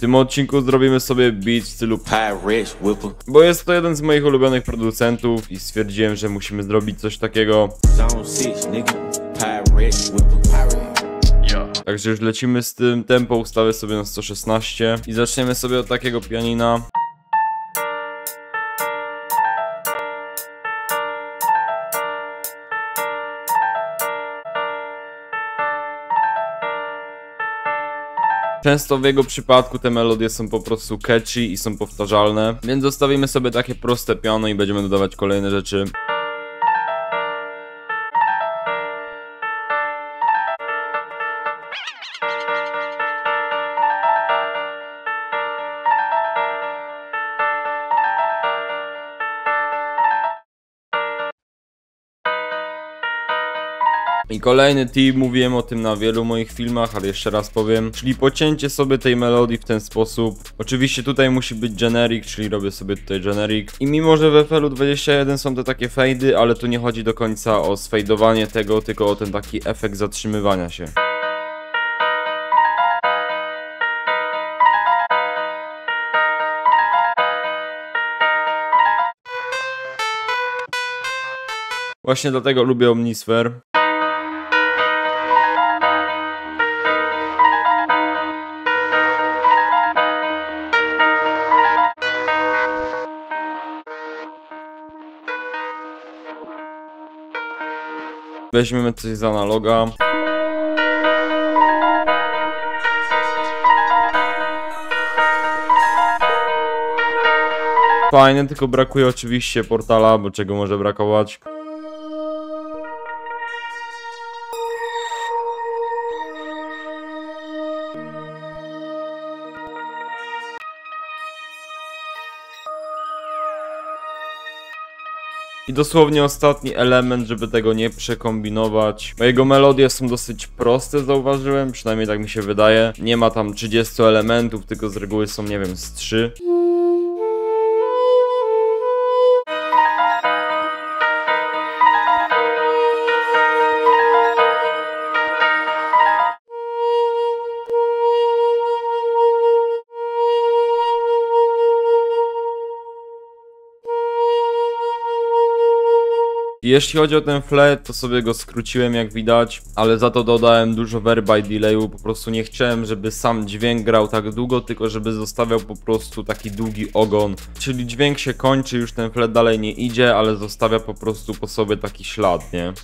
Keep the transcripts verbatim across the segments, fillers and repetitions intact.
tym odcinku zrobimy sobie beat w stylu Pirates Whipper, bo jest to jeden z moich ulubionych producentów i stwierdziłem, że musimy zrobić coś takiego. Także już lecimy z tym, tempo ustawię sobie na sto szesnaście i zaczniemy sobie od takiego pianina. Często w jego przypadku te melodie są po prostu catchy i są powtarzalne, więc zostawimy sobie takie proste piano i będziemy dodawać kolejne rzeczy. I kolejny tip, mówiłem o tym na wielu moich filmach, ale jeszcze raz powiem, czyli pocięcie sobie tej melodii w ten sposób. Oczywiście tutaj musi być generic, czyli robię sobie tutaj generic. I mimo, że w F L U dwadzieścia jeden są te takie fejdy, ale tu nie chodzi do końca o sfejdowanie tego, tylko o ten taki efekt zatrzymywania się. Właśnie dlatego lubię Omnisphere. Weźmiemy coś z analoga. Fajnie, tylko brakuje oczywiście portala, bo czego może brakować. I dosłownie ostatni element, żeby tego nie przekombinować. Bo jego melodie są dosyć proste, zauważyłem, przynajmniej tak mi się wydaje. Nie ma tam trzydziestu elementów, tylko z reguły są, nie wiem, z trzy. Jeśli chodzi o ten flat, to sobie go skróciłem, jak widać, ale za to dodałem dużo verb i delayu. Po prostu nie chciałem, żeby sam dźwięk grał tak długo, tylko żeby zostawiał po prostu taki długi ogon. Czyli dźwięk się kończy, już ten flat dalej nie idzie, ale zostawia po prostu po sobie taki ślad, nie?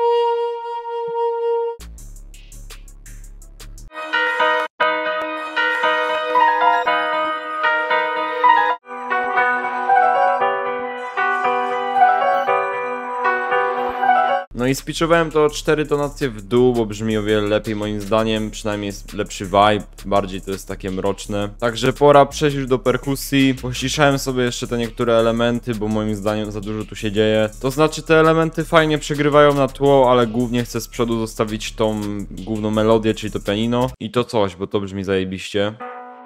No i spitchowałem to o cztery tonacje w dół, bo brzmi o wiele lepiej moim zdaniem, przynajmniej jest lepszy vibe, bardziej to jest takie mroczne. Także pora przejść już do perkusji. Pościszałem sobie jeszcze te niektóre elementy, bo moim zdaniem za dużo tu się dzieje. To znaczy te elementy fajnie przegrywają na tło, ale głównie chcę z przodu zostawić tą główną melodię, czyli to pianino i to coś, bo to brzmi zajebiście.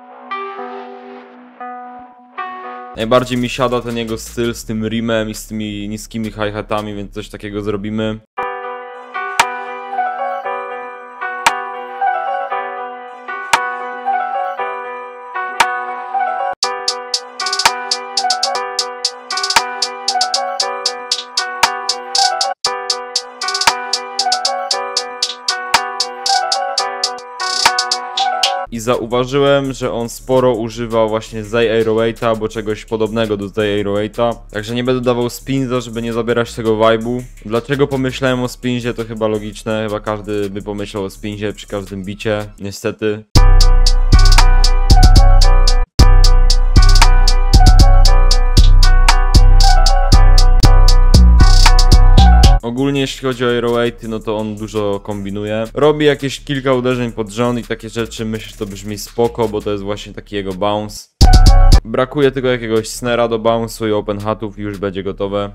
Najbardziej mi siada ten jego styl z tym rimem i z tymi niskimi hi-hatami, więc coś takiego zrobimy. I zauważyłem, że on sporo używa właśnie Z osiem osiem albo czegoś podobnego do Z osiem osiem. Także nie będę dawał spinza, żeby nie zabierać tego vibe'u. Dlaczego pomyślałem o spinzie, to chyba logiczne. Chyba każdy by pomyślał o spinzie przy każdym bicie, niestety. Ogólnie jeśli chodzi o osiem osiem, no to on dużo kombinuje. Robi jakieś kilka uderzeń pod rząd i takie rzeczy, myślę, że to brzmi spoko, bo to jest właśnie taki jego bounce. Brakuje tylko jakiegoś snara do bounce'u i open hatów i już będzie gotowe.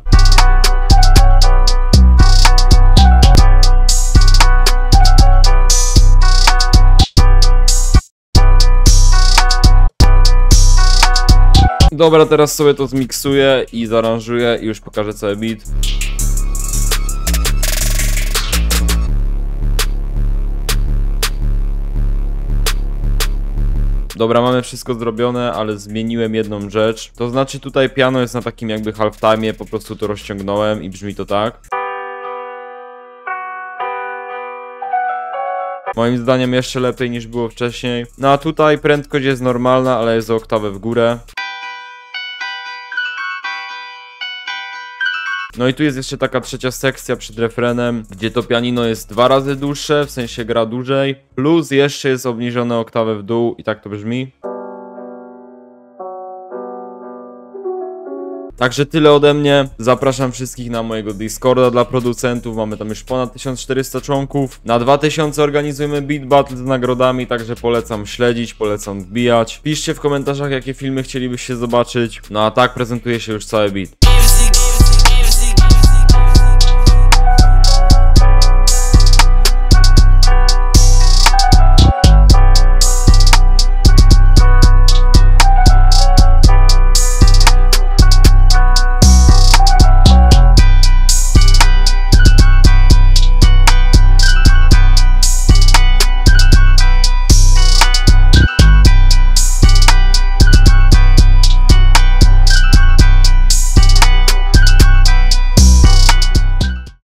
Dobra, teraz sobie to zmiksuję i zaaranżuję i już pokażę cały beat. Dobra, mamy wszystko zrobione, ale zmieniłem jedną rzecz. To znaczy tutaj piano jest na takim jakby halftime'ie, po prostu to rozciągnąłem i brzmi to tak. Moim zdaniem jeszcze lepiej niż było wcześniej. No a tutaj prędkość jest normalna, ale jest o oktawę w górę. No i tu jest jeszcze taka trzecia sekcja przed refrenem, gdzie to pianino jest dwa razy dłuższe, w sensie gra dłużej, plus jeszcze jest obniżone oktawę w dół i tak to brzmi. Także tyle ode mnie, zapraszam wszystkich na mojego Discorda dla producentów, mamy tam już ponad tysiąc czterysta członków, na dwa tysiące organizujemy Beat Battle z nagrodami, także polecam śledzić, polecam wbijać. Piszcie w komentarzach, jakie filmy chcielibyście zobaczyć, no a tak prezentuje się już cały beat.